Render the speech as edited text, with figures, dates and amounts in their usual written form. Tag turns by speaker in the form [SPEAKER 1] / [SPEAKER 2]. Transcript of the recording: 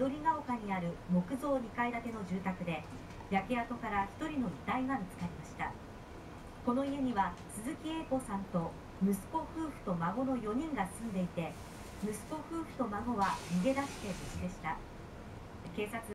[SPEAKER 1] 緑が丘にある木造2階建ての住宅で、焼け跡から1人の遺体が見つかりました。この家には鈴木栄子さんと息子夫婦と孫の4人が住んでいて、息子夫婦と孫は逃げ出して無事でした。警察